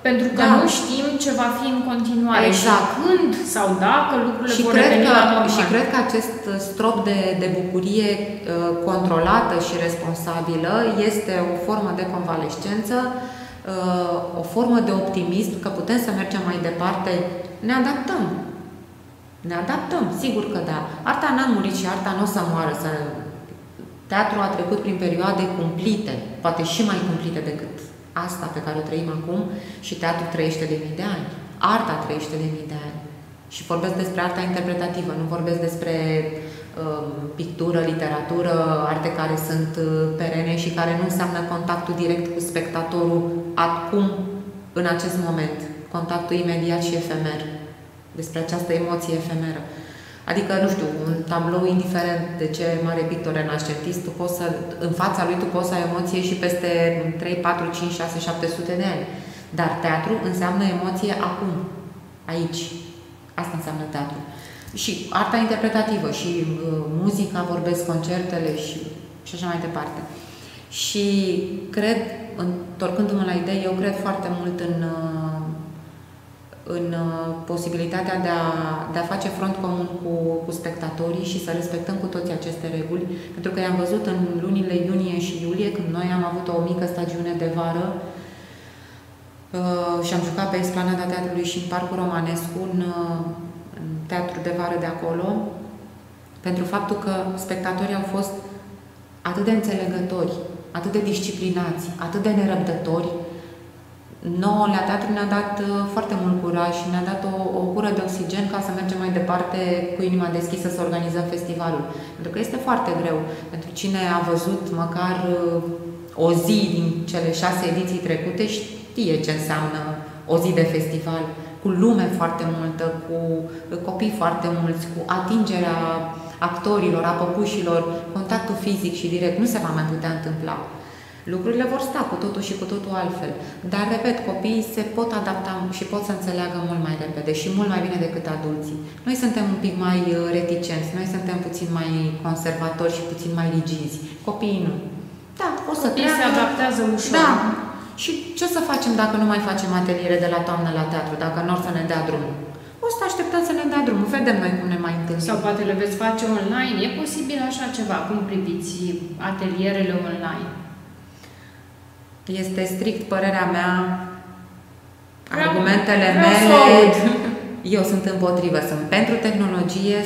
Pentru că nu știm ce va fi în continuare. Exact. Și când sau dacă lucrurile vor reveni la normal. Și cred că acest strop de bucurie controlată și responsabilă este o formă de convalescență, o formă de optimism, că putem să mergem mai departe. Ne adaptăm. Ne adaptăm, sigur că da. Arta n-a murit și arta nu o să moară. Teatrul a trecut prin perioade cumplite, poate și mai cumplite decât asta pe care o trăim acum, și teatrul trăiește de mii de ani. Arta trăiește de mii de ani. Și vorbesc despre arta interpretativă, nu vorbesc despre pictură, literatură, arte care sunt perene și care nu înseamnă contactul direct cu spectatorul acum, în acest moment. Contactul imediat și efemer. Despre această emoție efemeră. Adică, nu știu, un tablou, indiferent de ce mare pictor renascentist, în fața lui tu poți să ai emoție și peste 3, 4, 5, 6, 700 de ani. Dar teatru înseamnă emoție acum, aici. Asta înseamnă teatru. Și arta interpretativă, și muzica, vorbesc, concertele și așa mai departe. Și cred, întorcându-mă la idei, eu cred foarte mult în posibilitatea de a face front comun cu spectatorii și să respectăm cu toți aceste reguli, pentru că i-am văzut în lunile iunie și iulie, când noi am avut o mică stagiune de vară și am jucat pe Esplanada Teatrului și în Parcul Romanescu, în teatru de vară de acolo, pentru faptul că spectatorii au fost atât de înțelegători, atât de disciplinați, atât de nerăbdători. Nouă la teatru ne-a dat foarte mult curaj și ne-a dat o gură de oxigen ca să mergem mai departe cu inima deschisă să organizăm festivalul. Pentru că este foarte greu. Pentru cine a văzut măcar o zi din cele 6 ediții trecute, știe ce înseamnă o zi de festival, cu lume foarte multă, cu copii foarte mulți, cu atingerea actorilor, a păpușilor, contactul fizic și direct. Nu se va mai putea întâmpla. Lucrurile vor sta cu totul și cu totul altfel. Dar, repet, copiii se pot adapta și pot să înțeleagă mult mai repede și mult mai bine decât adulții. Noi suntem un pic mai reticenți, noi suntem puțin mai conservatori și puțin mai rigizi. Copiii nu. Da, o să copiii se adaptează ușor. Da. Și ce să facem dacă nu mai facem ateliere de la toamnă la teatru, dacă nu or să ne dea drumul? O să așteptăm să ne dea drumul. Vedem noi cum ne mai întâlnim. Sau poate le veți face online. E posibil așa ceva? Cum priviți atelierele online? Este strict părerea mea, argumentele mele, eu sunt împotrivă, sunt pentru tehnologie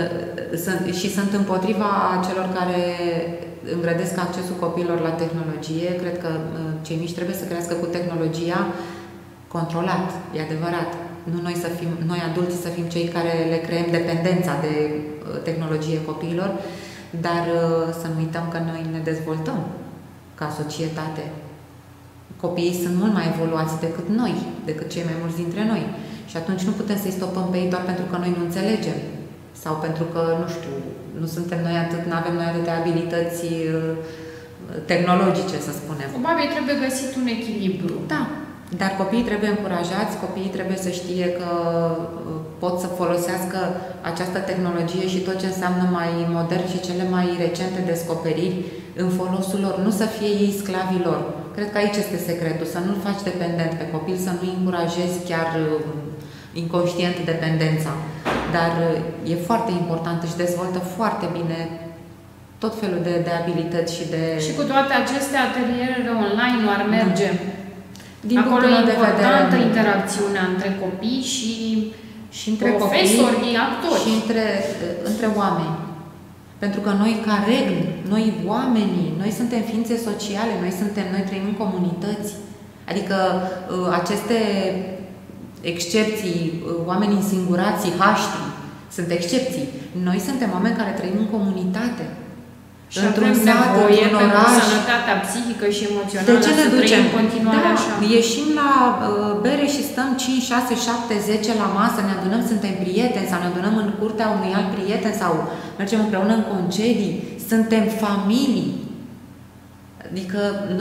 și sunt împotriva celor care îngrădesc accesul copiilor la tehnologie. Cred că cei mici trebuie să crească cu tehnologia controlat, e adevărat. Nu noi adulți să fim cei care le creăm dependența de tehnologie copiilor, dar să nu uităm că noi ne dezvoltăm ca societate. Copiii sunt mult mai evoluați decât noi, decât cei mai mulți dintre noi. Și atunci nu putem să-i stopăm pe ei doar pentru că noi nu înțelegem. Sau pentru că, nu știu, nu suntem noi atât, nu avem noi atâtea abilități tehnologice, să spunem. Probabil trebuie găsit un echilibru. Da. Dar copiii trebuie încurajați, copiii trebuie să știe că pot să folosească această tehnologie și tot ce înseamnă mai modern și cele mai recente descoperiri în folosul lor, nu să fie ei sclavii lor. Cred că aici este secretul, să nu-l faci dependent pe copil, să nu încurajezi chiar inconștient dependența. Dar e foarte important, își dezvoltă foarte bine tot felul de abilități și de... Și cu toate acestea, atelierele online nu ar merge. Din acolo e importantă interacțiunea între copii și între profesori, actori. Și între oameni. Pentru că noi, ca regl, noi oamenii, noi suntem ființe sociale, noi trăim în comunități. Adică aceste excepții, oamenii însingurați, haștri, sunt excepții. Noi suntem oameni care trăim în comunitate. Și avem nevoie pentru sănătatea psihică și emoțională de ce ne ducem? În continuare așa. Ieșim la bere și stăm 5, 6, 7, 10 la masă, ne adunăm, suntem prieteni sau ne adunăm în curtea unui alt prieten sau mergem împreună în concedii. Suntem familii. Adică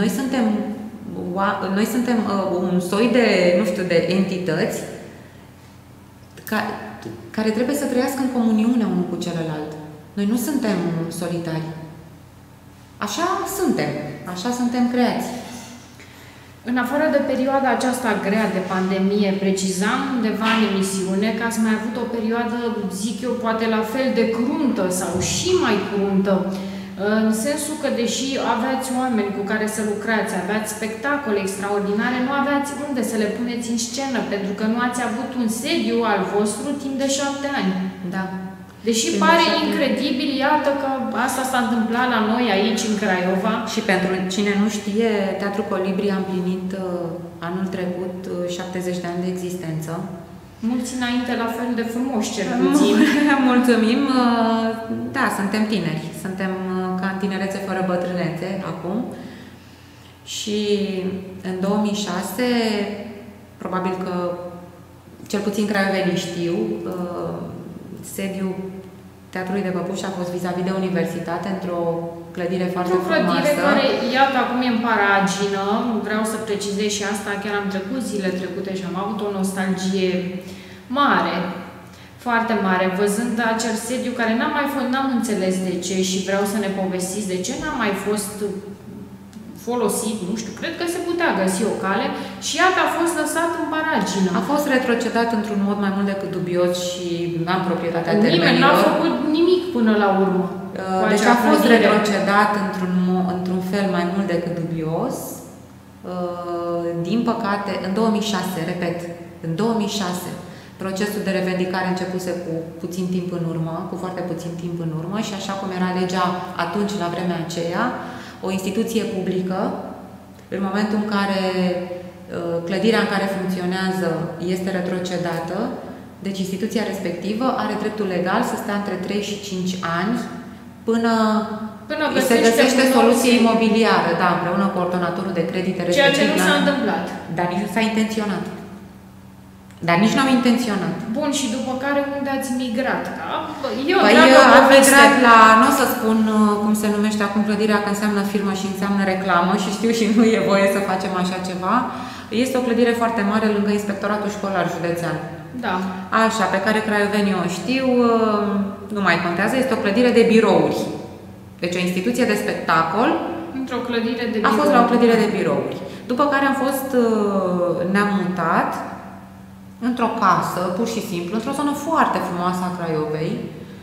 noi suntem un soi de, nu știu, de entități care trebuie să trăiască în comuniune unul cu celălalt. Noi nu suntem solitari. Așa suntem creați. În afară de perioada aceasta grea de pandemie, precizam undeva în emisiune că ați mai avut o perioadă, zic eu, poate la fel de cruntă sau și mai cruntă, în sensul că, deși aveați oameni cu care să lucrați, aveați spectacole extraordinare, nu aveați unde să le puneți în scenă, pentru că nu ați avut un sediu al vostru timp de 7 ani. Da. Deși pare incredibil, iată că asta s-a întâmplat la noi aici, în Craiova. Și pentru cine nu știe, Teatrul Colibri a împlinit anul trecut 70 de ani de existență. Mulți înainte la fel de frumoși, cel puțin. Mulțumim! Da, suntem tineri. Suntem ca în tinerețe fără bătrânețe, acum. Și în 2006, probabil că cel puțin craiovenii știu, sediul Teatrului de Păpuși a fost vis-a-vis de universitate, într-o clădire foarte frumoasă. O clădire care, iată, acum e în paragină, vreau să precizez și asta, chiar am trecut zilele trecute și am avut o nostalgie mare, foarte mare, văzând acel sediu care n-am înțeles de ce și vreau să ne povestiți de ce n-a mai fost folosit, nu știu, cred că se putea găsi o cale și iată a fost lăsat în paragină. A fost retrocedat într-un mod mai mult decât dubios și am proprietatea termenilor. Nimeni n-a făcut nimic până la urmă. Deci a fost retrocedat într-un fel mai mult decât dubios. Din păcate, în 2006, repet, în 2006, procesul de revendicare începuse cu puțin timp în urmă, cu foarte puțin timp în urmă și așa cum era legea atunci, la vremea aceea, o instituție publică, în momentul în care clădirea în care funcționează este retrocedată, deci instituția respectivă are dreptul legal să stea între 3 și 5 ani până se găsește soluție imobiliară, da, împreună cu ordonatorul de credite respectiv. Ceea ce nu s-a întâmplat. Dar nici nu s-a intenționat. Dar nici nu au intenționat. Bun, și după care unde ați migrat? Păi am migrat la, nu o să spun cum se numește acum clădirea, că înseamnă firmă și înseamnă reclamă și știu și nu e voie să facem așa ceva. Este o clădire foarte mare lângă Inspectoratul Școlar Județean. Da. Așa, pe care craiovenii o știu, nu mai contează, este o clădire de birouri. Deci o instituție de spectacol. Într-o clădire de birouri. A fost la o clădire de birouri. După care ne-am mutat într-o casă, pur și simplu, într-o zonă foarte frumoasă a Craiovei,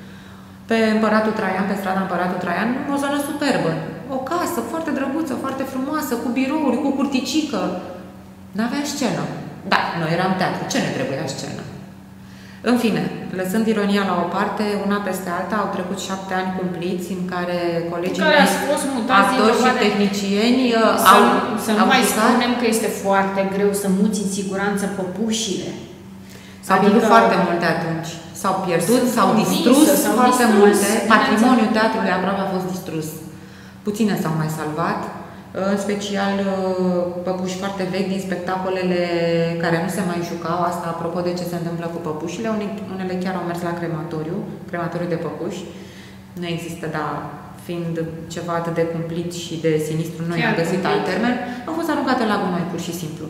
pe Împăratul Traian, pe strada Împăratul Traian, o zonă superbă. O casă foarte drăguță, foarte frumoasă, cu birouri, cu curticică. N-avea scenă. Da, noi eram teatru. Ce ne trebuia scenă? În fine, lăsând ironia la o parte, una peste alta, au trecut 7 ani cumpliți în care colegii mei, actori și tehnicieni să nu mai spunem că este foarte greu să muți în siguranță păpușile. S-au pierdut foarte multe atunci. S-au pierdut, s-au distrus foarte multe. Patrimoniul teatrului aproape a fost distrus. Puține s-au mai salvat, în special păpuși foarte vechi din spectacolele care nu se mai jucau. Asta apropo de ce se întâmplă cu păpușile. Unele chiar au mers la crematoriu de păpuși. Nu există, dar fiind ceva atât de cumplit și de sinistru, nu i-am găsit alt termen, au fost aruncate la gunoi, pur și simplu.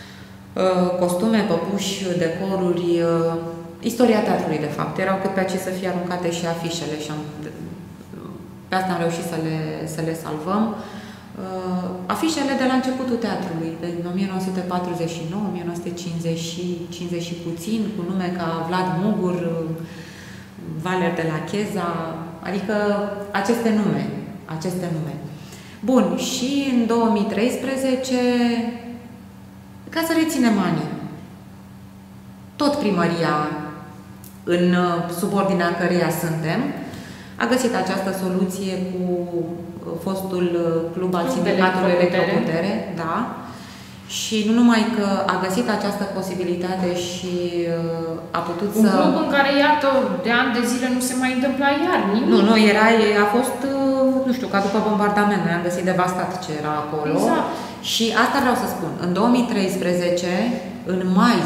Costume, păpuși, decoruri, istoria teatrului, de fapt. Erau cât pe aici să fie aruncate și afișele și pe asta am reușit să le salvăm. Afișele de la începutul teatrului, de 1949, 1950 și puțin, cu nume ca Vlad Mugur, Valer de la Cheza, adică aceste nume. Bun, și în 2013, ca să reținem anii, tot primăria, în subordinea căreia suntem, a găsit această soluție cu fostul club al Sindicatului Electroputere, da, și nu numai că a găsit această posibilitate și a putut un club în care, iată, de ani de zile nu se mai întâmpla iar nimic. Nu, a fost, nu știu, ca după bombardament, noi am găsit devastat ce era acolo. Exact. Și asta vreau să spun, în 2013, în mai,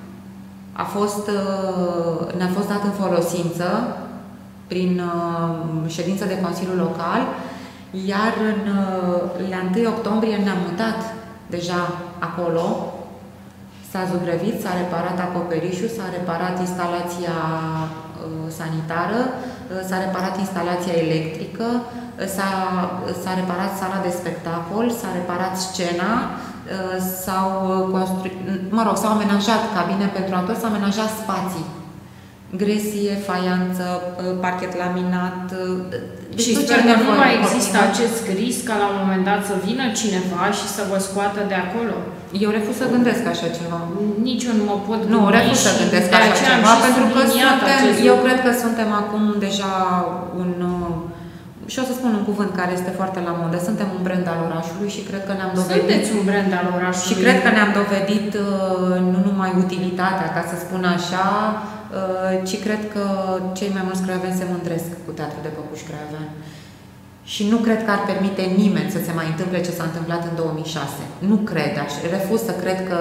ne-a fost dat în folosință prin ședință de Consiliu Local, iar la 1 octombrie ne-am mutat deja acolo, s-a zugrăvit, s-a reparat acoperișul, s-a reparat instalația sanitară, s-a reparat instalația electrică, s-a reparat sala de spectacol, s-a reparat scena, s-au construit, s-au amenajat cabine pentru actori, s-au amenajat spații. Gresie, faianță, parchet laminat. Și sper că nu mai există acest risc ca la un moment dat să vină cineva și să vă scoată de acolo. Eu refuz să gândesc așa ceva. Nici eu nu mă pot gândi. Nu, refuz să gândesc așa ceva, pentru că eu cred că suntem acum deja și o să spun un cuvânt care este foarte la modă. Suntem un brand al orașului și cred că ne-am dovedit... Sunteți un brand al orașului. Și cred că ne-am dovedit nu numai utilitatea, ca să spun așa, ci cred că cei mai mulți creioveni se mândresc cu Teatrul de Păpuși Craiovean. Și nu cred că ar permite nimeni să se mai întâmple ce s-a întâmplat în 2006. Nu cred, refuz să cred că,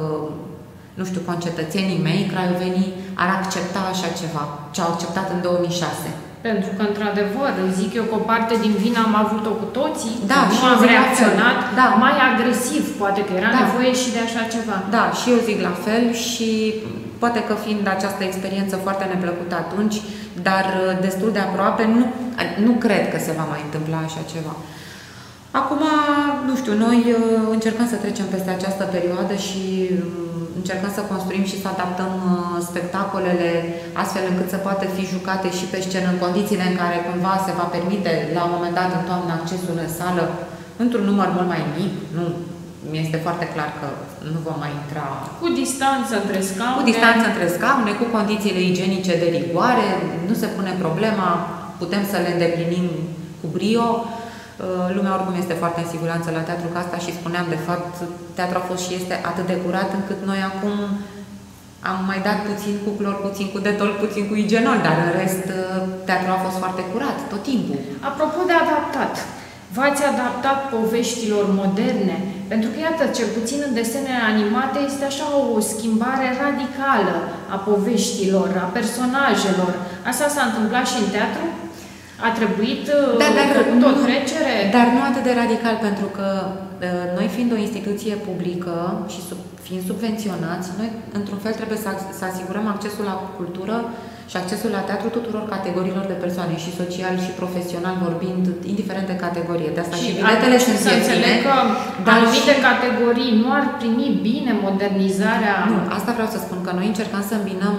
nu știu, concetățenii mei, craiovenii, ar accepta așa ceva, ce au acceptat în 2006. Pentru că, într-adevăr, zic eu că o parte din vină am avut-o cu toții, da, nu am reacționat mai agresiv, poate că era nevoie și de așa ceva. Da, și eu zic la fel și poate că fiind această experiență foarte neplăcută atunci, dar destul de aproape, nu cred că se va mai întâmpla așa ceva. Acum, nu știu, noi încercăm să trecem peste această perioadă și încercăm să construim și să adaptăm spectacolele astfel încât să poată fi jucate și pe scenă în condițiile în care cumva se va permite la un moment dat în toamnă accesul în sală într-un număr mult mai mic. Nu, mi-este foarte clar că nu vom mai intra... Cu distanță între scaune. Cu distanță între scaune, cu condițiile igienice de rigoare, nu se pune problema, putem să le îndeplinim cu brio. Lumea oricum este foarte în siguranță la teatru ca asta și spuneam, de fapt, teatrul a fost și este atât de curat încât noi acum am mai dat puțin cu clor, puțin cu detol, puțin cu igenol, dar în rest teatrul a fost foarte curat tot timpul. Apropo de adaptat, v-ați adaptat poveștilor moderne? Pentru că, iată, cel puțin în desenele animate este așa o schimbare radicală a poveștilor, a personajelor. Asta s-a întâmplat și în teatru? A trebuit făcut o trecere? Dar nu atât de radical, pentru că noi fiind o instituție publică și fiind subvenționați, noi într-un fel trebuie să asigurăm accesul la cultură și accesul la teatru tuturor categoriilor de persoane, și social și profesional vorbind, indiferent de categorie. De asta și biletele sunt ieftine. Că anumite categorii nu ar primi bine modernizarea... Nu, asta vreau să spun, că noi încercăm să îmbinăm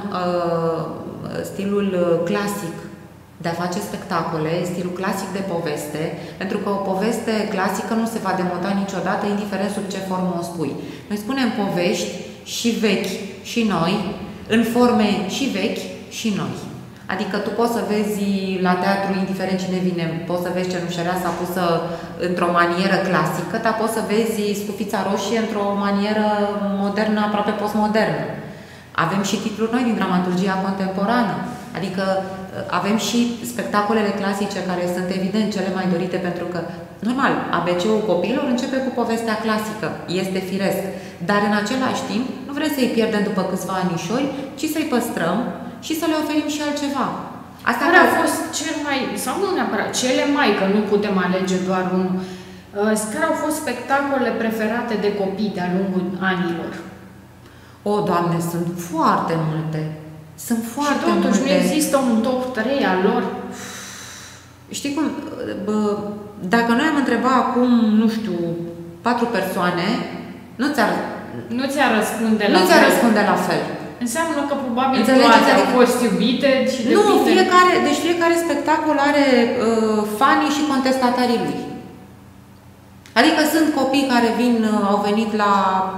stilul clasic de a face spectacole, stilul clasic de poveste, pentru că o poveste clasică nu se va demoda niciodată, indiferent sub ce formă o spui. Noi spunem povești și vechi și noi, în forme și vechi și noi. Adică tu poți să vezi la teatru, indiferent cine vine, poți să vezi Cenușăreasa pusă într-o manieră clasică, dar poți să vezi Scufița Roșie într-o manieră modernă, aproape postmodernă. Avem și titluri noi din dramaturgia contemporană. Adică avem și spectacolele clasice care sunt evident cele mai dorite, pentru că, normal, ABC-ul copilor începe cu povestea clasică, este firesc, dar în același timp nu vrem să-i pierdem după câțiva anișori, ci să-i păstrăm și să le oferim și altceva. Asta care a fost cel mai, sau nu neapărat, cele mai, că nu putem alege doar unul, care au fost spectacolele preferate de copii de-a lungul anilor? O, Doamne, sunt foarte multe. Sunt foarte multe. Și totuși nu există un top 3 al lor? Știi cum? Dacă noi am întrebat acum, nu știu, 4 persoane, nu ți-ar răspunde la fel. Nu ți-ar răspunde la fel. Înseamnă că probabil toate au fost iubite și de nu, fiecare spectacol are fanii și contestatarii lui. Adică sunt copii care au venit la,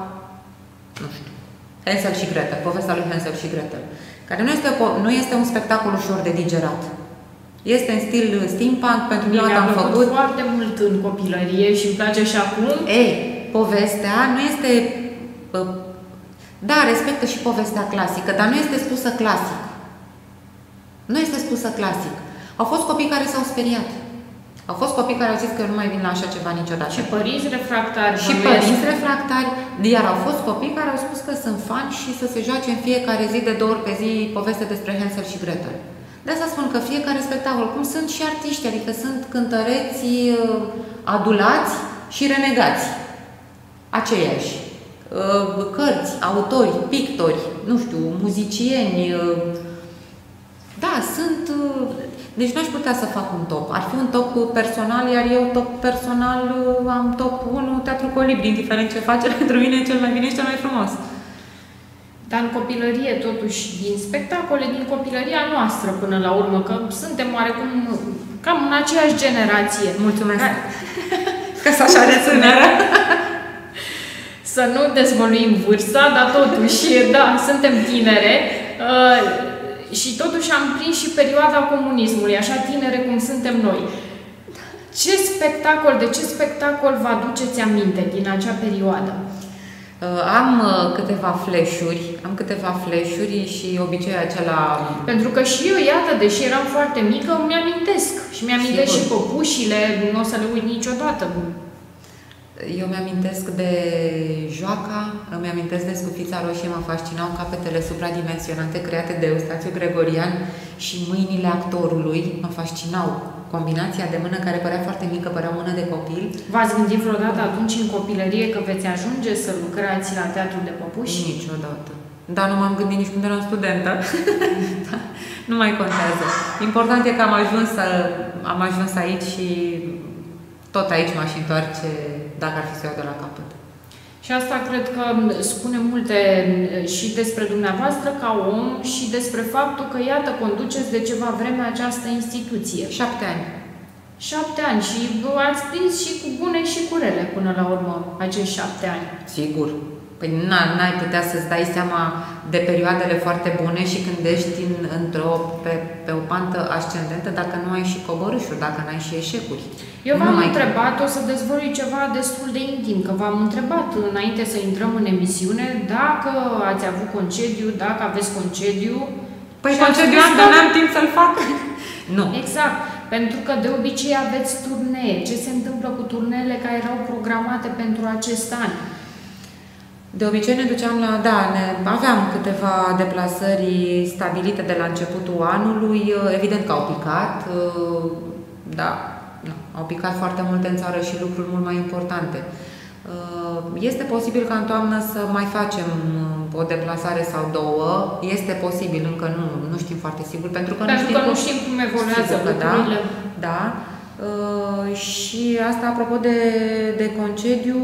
nu știu, Hansel și Gretel, povestea lui Hansel și Gretel, care nu este un spectacol ușor de digerat. Este în stil steampunk, pentru mine am făcut foarte mult în copilărie și îmi place și acum. Ei, povestea nu este... Da, respectă și povestea clasică, dar nu este spusă clasic. Nu este spusă clasic. Au fost copii care s-au speriat. Au fost copii care au zis că eu nu mai vin la așa ceva niciodată. Și părinți refractari. Și părinți refractari, iar au fost copii care au spus că sunt fani și să se joace în fiecare zi, de 2 ori pe zi, poveste despre Hansel și Gretel. De asta spun că fiecare spectacol, cum sunt și artiști, adică sunt cântăreți adulați și renegați. Aceiași. Cărți, autori, pictori, nu știu, muzicieni. Da, sunt... Deci n-aș putea să fac un top. Ar fi un top personal, iar eu top personal am top 1 Teatru Colibri, indiferent ce face, pentru mine cel mai bine și cel mai frumos. Dar în copilărie, totuși, din spectacole, din copilăria noastră până la urmă, că suntem oarecum cam în aceeași generație. Mulțumesc! Că așa de tânără! Să nu dezvăluim vârsta, dar totuși, da, suntem tinere. Și totuși am prins și perioada comunismului, așa tinere cum suntem noi. De ce spectacol vă aduceți aminte din acea perioadă? Am câteva flash-uri și obiceiul acela... Pentru că și eu, iată, deși eram foarte mică, mi-amintesc. Și mi-amintesc și păpușile, nu o să le uit niciodată. Eu mi-amintesc de Joaca, îmi amintesc de Scufița Roșie, mă fascinau capetele supradimensionate create de Eustațiu Gregorian și mâinile actorului, mă fascinau. Combinația de mână care părea foarte mică, părea o mână de copil. V-ați gândit vreodată atunci în copilărie că veți ajunge să lucrați la Teatrul de Păpuși? Niciodată. Dar nu m-am gândit nici când eram studentă. Da, nu mai contează. Important e că am ajuns aici și tot aici m-aș întoarce dacă ar fi să iau de la capăt. Și asta cred că spune multe și despre dumneavoastră ca om și despre faptul că, iată, conduceți de ceva vreme această instituție. 7 ani. 7 ani și ați prins și cu bune și cu rele până la urmă acești 7 ani. Sigur. Păi n-ai putea să-ți dai seama de perioadele foarte bune și când ești pe o pantă ascendentă dacă nu ai și coborâșuri, dacă n-ai și eșecuri. Eu v-am întrebat, o să dezvălui ceva destul de intim, că v-am întrebat înainte să intrăm în emisiune dacă ați avut concediu, dacă aveți concediu. Păi concediu am, dar n-am timp să-l fac. Nu. Exact. Pentru că de obicei aveți turnee. Ce se întâmplă cu turneele care erau programate pentru acest an? De obicei ne duceam aveam câteva deplasări stabilite de la începutul anului, evident că au picat, au picat foarte multe în țară și lucruri mult mai importante. Este posibil ca în toamnă să mai facem o deplasare sau două, este posibil, încă nu știm foarte sigur, pentru că nu știm cum evoluează lucrurile. Da. Și asta, apropo de concediu,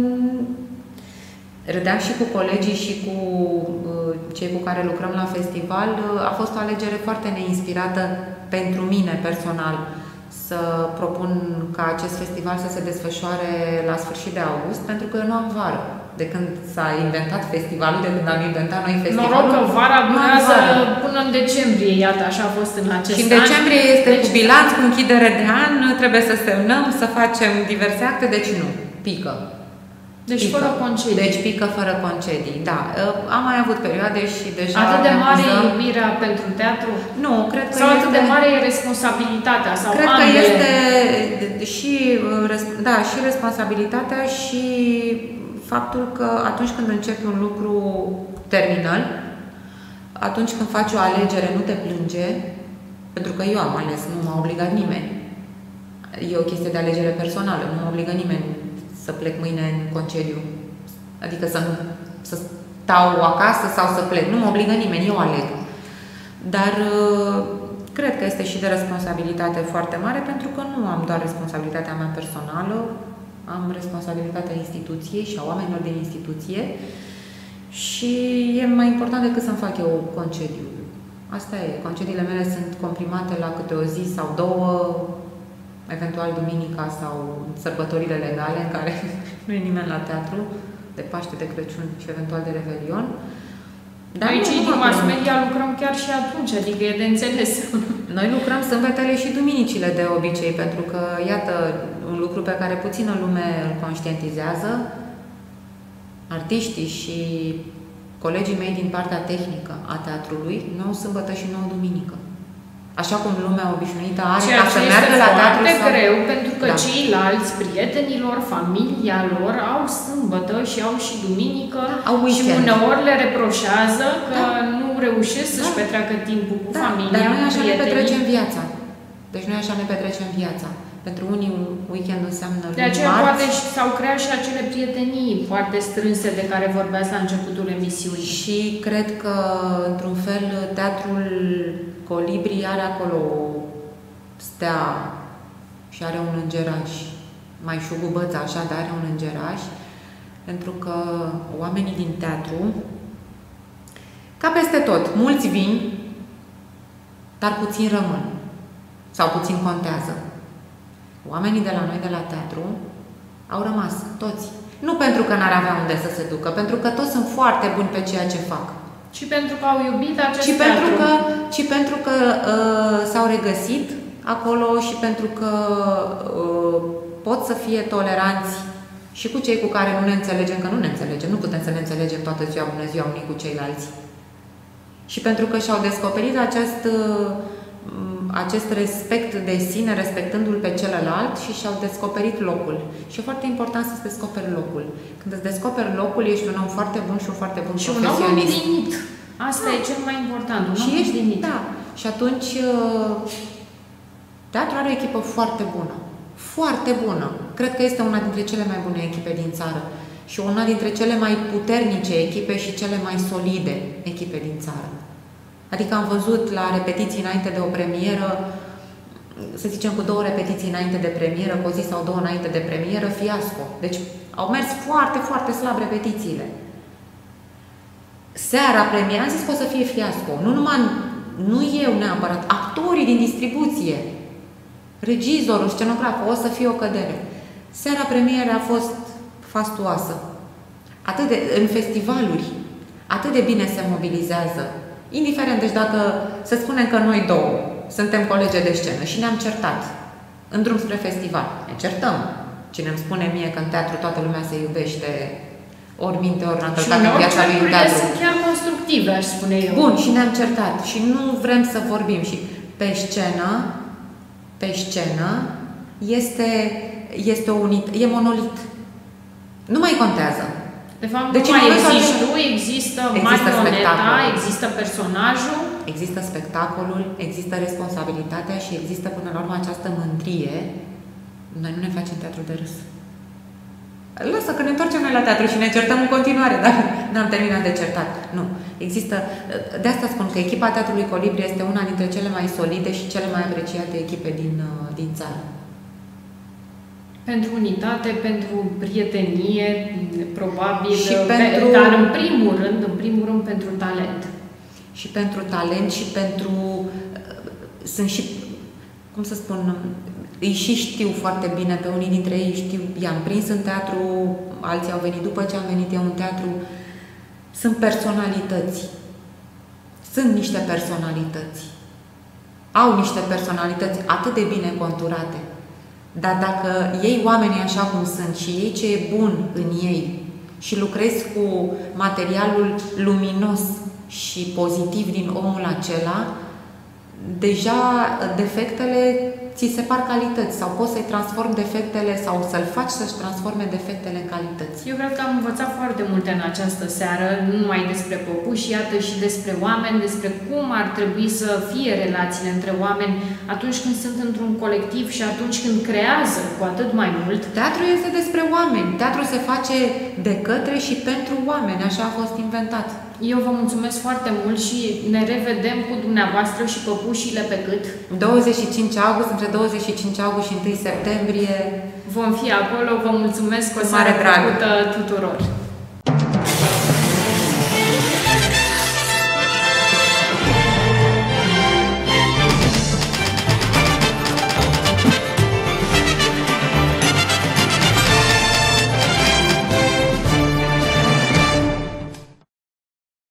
râdeam și cu colegii și cu cei cu care lucrăm la festival. A fost o alegere foarte neinspirată pentru mine personal să propun ca acest festival să se desfășoare la sfârșit de august, pentru că eu nu am vară. De când s-a inventat festivalul, de când am inventat noi festivalul... Noroc că vara durează până în decembrie, iată, așa a fost în acest an. Și în decembrie este cu bilanț, cu închidere de an, trebuie să semnăm, să facem diverse acte, deci nu, pică. Deci fără concedii. Deci pică fără concedii, da. Am mai avut perioade și deja... Atât de mare e iubirea pentru teatru? Nu, cred că sau atât de mare e responsabilitatea? Sau cred că este și responsabilitatea și faptul că atunci când începi un lucru, terminal, atunci când faci o alegere, nu te plânge, pentru că eu am ales, nu m-a obligat nimeni. E o chestie de alegere personală, nu m-a obligat nimeni să plec mâine în concediu. Adică să stau acasă sau să plec. Nu mă obligă nimeni, eu aleg. Dar cred că este și de responsabilitate foarte mare, pentru că nu am doar responsabilitatea mea personală, am responsabilitatea instituției și a oamenilor din instituție și e mai important decât să-mi fac eu concediu. Asta e. Concediile mele sunt comprimate la câte o zi sau două, eventual duminica sau sărbătorile legale în care nu e nimeni la teatru, de Paște, de Crăciun și eventual de Revelion. Dar aici, din mass media, lucrăm chiar și atunci, adică e de înțeles. Noi lucrăm sâmbetele și duminicile de obicei, pentru că, iată, un lucru pe care puțină lume îl conștientizează, artiștii și colegii mei din partea tehnică a teatrului nu au sâmbătă și nu au duminică. Așa cum lumea obișnuită are ca să meargă la teatru sau... greu, pentru că ceilalți, prietenilor, familia lor, au sâmbătă și au și duminică și uneori le reproșează că nu reușesc să-și petreacă timpul cu familia, dar noi așa prietenii. ne petrecem viața. Deci noi așa ne petrecem viața. Pentru unii weekend înseamnă de aceea poate s-au creat și acele prietenii foarte strânse de care vorbeați la începutul emisiunii. Și cred că, într-un fel, teatrul Colibri are acolo stea și are un îngeraș, mai șugubăț așa, dar are un îngeraș, pentru că oamenii din teatru, ca peste tot, mulți vin, dar puțin rămân. Sau puțin contează. Oamenii de la noi, de la teatru, au rămas, toți. Nu pentru că n-ar avea unde să se ducă, pentru că toți sunt foarte buni pe ceea ce fac. Și pentru că au iubit acest teatru. Și pentru că s-au regăsit acolo și pentru că pot să fie toleranți și cu cei cu care nu ne înțelegem, că nu ne înțelegem, nu putem să ne înțelegem toată ziua, bună ziua, unii cu ceilalți. Și pentru că și-au descoperit acest respect de sine, respectându-l pe celălalt și și-au descoperit locul. Și e foarte important să-ți descoperi locul. Când îți descoperi locul, ești un om foarte bun și un foarte bun profesionist. Și un om împlinit. Asta e cel mai important, un om împlinit. Da. Și atunci, teatrul are o echipă foarte bună. Foarte bună. Cred că este una dintre cele mai bune echipe din țară. Și una dintre cele mai puternice echipe și cele mai solide echipe din țară. Adică am văzut la repetiții înainte de o premieră, să zicem cu 2 repetiții înainte de premieră, cu o zi sau 2 înainte de premieră, fiasco. Deci au mers foarte, foarte slab repetițiile. Seara premieră, am zis că o să fie fiasco. Nu eu neapărat, actorii din distribuție, regizorul, scenograful, o să fie o cădere. Seara premieră a fost fastuoasă. În festivaluri, atât de bine se mobilizează. Indiferent, deci dacă să spunem că noi două suntem colege de scenă și ne-am certat în drum spre festival, ne certăm. Cine îmi spune mie că în teatru toată lumea se iubește, ori minte, ori n-a călcat în viața lui în teatru. Sunt chiar constructive, aș spune eu. Bun, și ne-am certat și nu vrem să vorbim. Și pe scenă este o unitate, e monolit. Nu mai contează. De fapt, deci, nu mai există tu, există marioneta, există personajul. Există spectacolul, există responsabilitatea și există până la urmă această mândrie. Noi nu ne facem teatru de râs. Lasă că ne întoarcem noi la teatru și ne certăm în continuare, dar n-am terminat de certat. Nu. Există, de asta spun că echipa Teatrului Colibri este una dintre cele mai solide și cele mai apreciate echipe din țară. Pentru unitate, pentru prietenie, probabil, și pentru... dar în primul rând pentru talent. Și pentru talent și pentru... Sunt și, cum să spun, îi și știu foarte bine, pe unii dintre ei știu, i-am prins în teatru, alții au venit după ce am venit eu în teatru. Sunt personalități. Sunt niște personalități. Au niște personalități atât de bine conturate. Dar dacă iei oamenii așa cum sunt și iei ce e bun în ei și lucrezi cu materialul luminos și pozitiv din omul acela, deja defectele ți se par calități sau poți să-i transformi defectele sau să-l faci să-și transforme defectele în calități. Eu cred că am învățat foarte multe în această seară, nu numai despre popuși, iată și despre oameni, despre cum ar trebui să fie relațiile între oameni atunci când sunt într-un colectiv și atunci când creează cu atât mai mult. Teatrul este despre oameni. Teatrul se face de către și pentru oameni. Așa a fost inventat. Eu vă mulțumesc foarte mult și ne revedem cu dumneavoastră și păpușile pe cât? 25 august, între 25 august și 1 septembrie. Vom fi acolo. Vă mulțumesc, o seară plăcută tuturor!